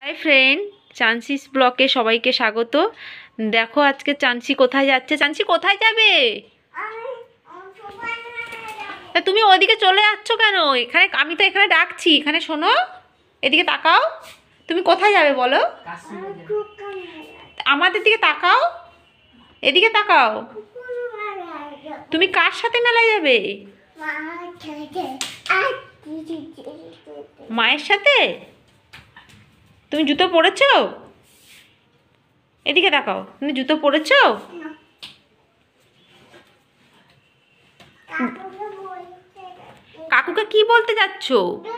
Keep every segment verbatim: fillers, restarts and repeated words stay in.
Hi friend, চান্সিস ব্লকে সবাইকে স্বাগত। দেখো আজকে চান্সি কোথায় যাচ্ছে। চান্সি কোথায় যাবে? তা তুমি ওইদিকে চলে যাচ্ছ কেন? এখানে আমি তো এখানে ডাকছি, এখানে শোনো, এদিকে তাকাও। তুমি কোথায় যাবে বলো? আমাদের দিকে তাকাও, এদিকে তাকাও। তুমি কার সাথে মেলায় যাবে? মায়ের সাথে? তুমি জুতো পরেছো? এদিকে তাকাও, তুমি জুতো পরেছো? কাকুকে কি বলতে যাচ্ছ?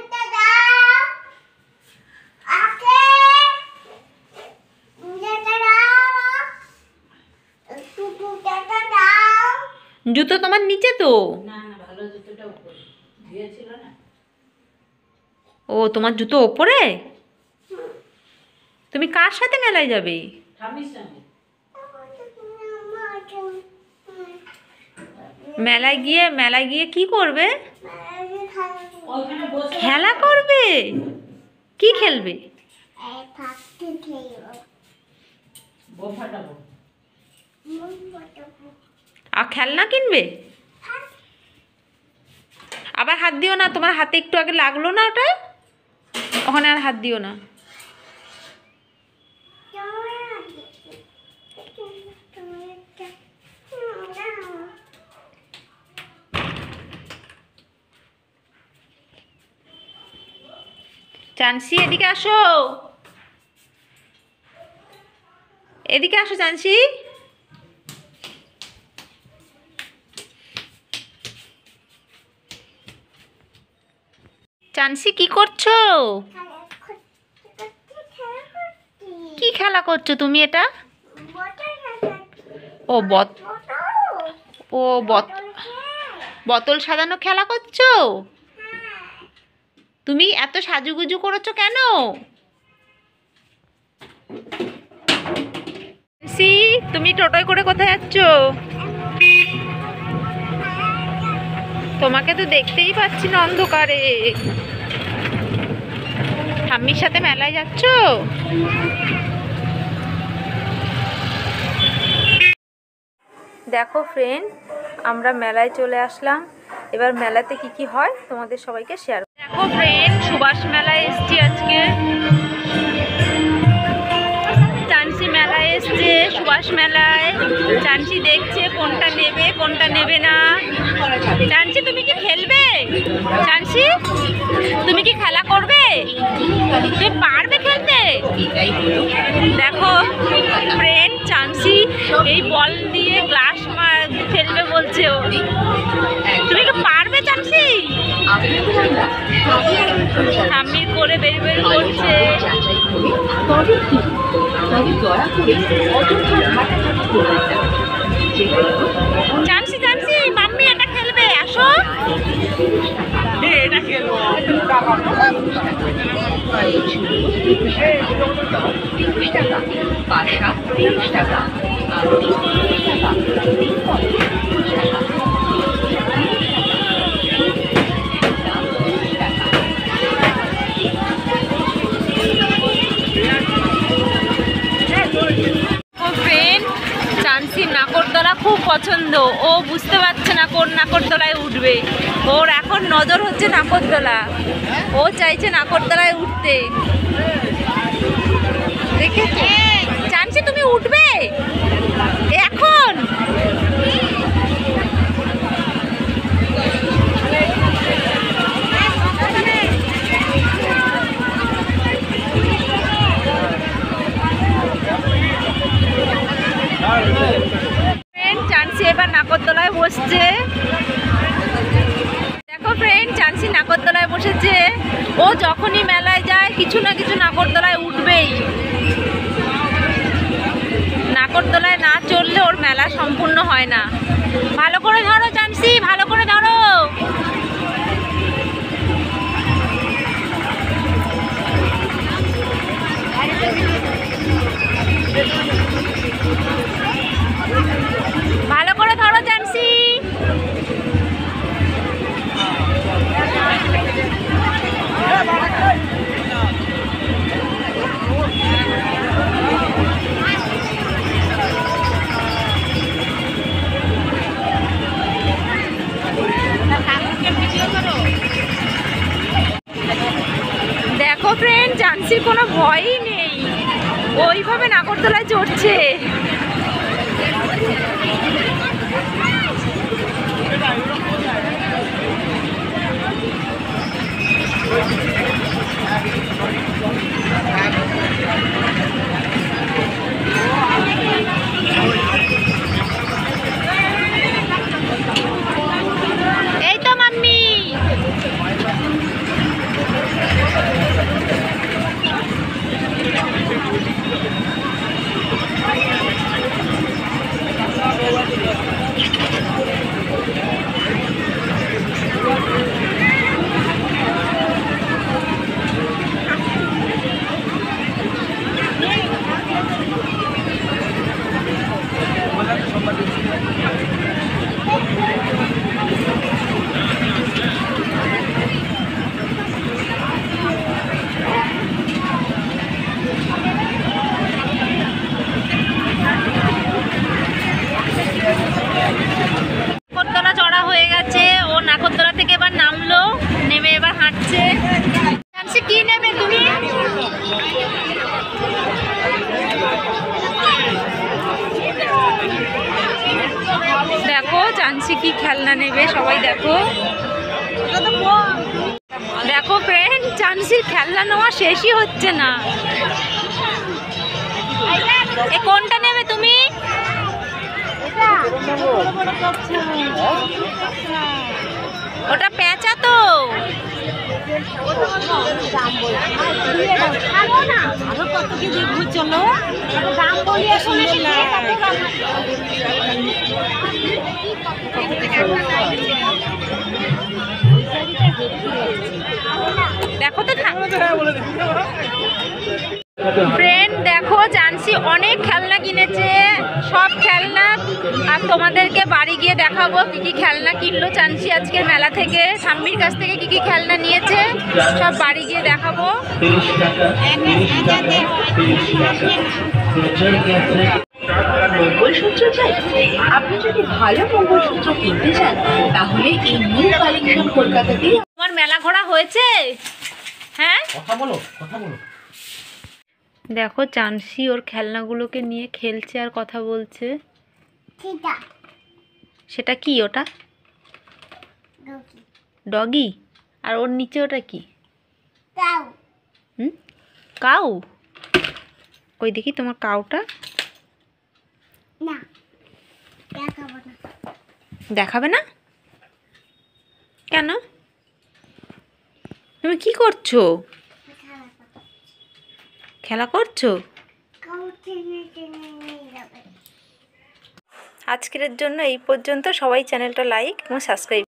জুতো তোমার নিচে তো। ও, তোমার জুতো ওপরে? তুমি কার সাথে মেলায় যাবে? মেলায় গিয়ে মেলায় গিয়ে কি করবে? খেলা করবে? কি খেলবে? আর খেলনা কিনবে? আবার হাত দিও না, তোমার হাতে একটু আগে লাগলো না ওটা, ওখানে আর হাত দিও না। চান্সি এদিকে আসো, এদিকে আসো চান্সি। চান্সি কি করছো? কি খেলা করছো তুমি এটা? ও বত ও বত বোতল সাজানো খেলা করছো? তুমি এত সাজুগুজু করেছো কেন? সি, তুমি টোটোয় করে কোথায় যাচ্ছ? তোমাকে তো দেখতেই পাচ্ছি না অন্ধকারে। ঠাম্মির সাথে মেলায় যাচ্ছ? দেখো ফ্রেন্ড, আমরা মেলায় চলে আসলাম। এবার মেলাতে কি কি হয় তোমাদের সবাইকে শেয়ার। দেখো ফ্রেন্ড, সুভাষ মেলায় এসছি আজকে। চান্সি মেলায় এসছে, সুভাষ মেলায়। চান্সি দেখছে কোনটা নেবে কোনটা নেবে না। চান্সি তুমি কি খেলবে? চান্সি তুমি কি খেলা করবে? তুমি পারবে খেলতে? দেখো ফ্রেন্ড, চান্সি এই বল দিয়ে গ্লাস মার খেলবে বলছে ও। তুমি কি পারবে চান্সি? ঠাম্মি করে বের বের করছে। চান্সি চান্সি মাম্মি এটা খেলবে, আসো। এটা খেলবো। চান্সির নাকরদোলা খুব পছন্দ। ও বুঝতে পারছে না কোন নাকরদোলায় উঠবে। ওর এখন নজর হচ্ছে নাকরদোলা। ও চাইছে নাকরদোলায় উঠতে। দেখেছো চান্সি তুমি উঠবে এখন? চান্সি এবার নাকরদোলায় বসছে। দেখো ফ্রেন্ড, চান্সি নাকরদোলায় বসেছে। ও যখনই মেলায় যায় কিছু না কিছু নাকরদোলায় উঠবেই। নাকরদোলায় না চড়লে ওর মেলা সম্পূর্ণ হয় না। ভালো করে ধরো চান্সি, ভালো করে ধরো। ভালো করে ধরো চান্সি। কোনো ভয়ই নেই, ওইভাবে নাগরদোলায় চড়ছে। এই তো মাম্মি, নাগরদোলা চড়া হয়ে গেছে। ও নাগরদোলা থেকে এবার নামলো, নেমে এবার হাঁটছে। চান্সি কি নেবে তুমি? দেখো চান্সি কি খেলনা নেবে, সবাই দেখো। দেখো ফ্রেন্ড, চান্সির খেলনা নেওয়া শেষই হচ্ছে না। এ কোনটা নেবে তুমি? ওটা পেঁচা তো। চলো দেখো তো ফ্রেন্ড, দেখো চান্সি অনেক খেলনা কিনেছে, সব খেলনা আর তোমাদেরকে বাড়ি গিয়ে দেখাবো কি কি খেলনা কিনলো চান্সি আজকের মেলা থেকে। ঠাম্মির কাছ থেকে কি কি খেলনা নিয়েছে সব বাড়ি গিয়ে দেখাবো। মঙ্গলসূত্র চাই? আপনি যদি ভালো মঙ্গলসূত্র কিনতে চান তাহলে এই নিউ কালেকশন কলকাতাতেই। তোমার মেলা ঘোরা হয়েছে? হ্যাঁ, কথা বলো, কথা বলো। দেখো চান্সি ওর খেলনাগুলোকে নিয়ে খেলছে আর কথা বলছে। সেটা কি? ওটা ডগি। আর ওর নিচে ওটা কি? হুম, কাউ। কই দেখি তোমার কাউটা। দেখাবে না কেন? তুমি কি করছো? খেলা করছো? আজকের জন্য এই পর্যন্ত। সবাই চ্যানেলটা লাইক এবং সাবস্ক্রাইব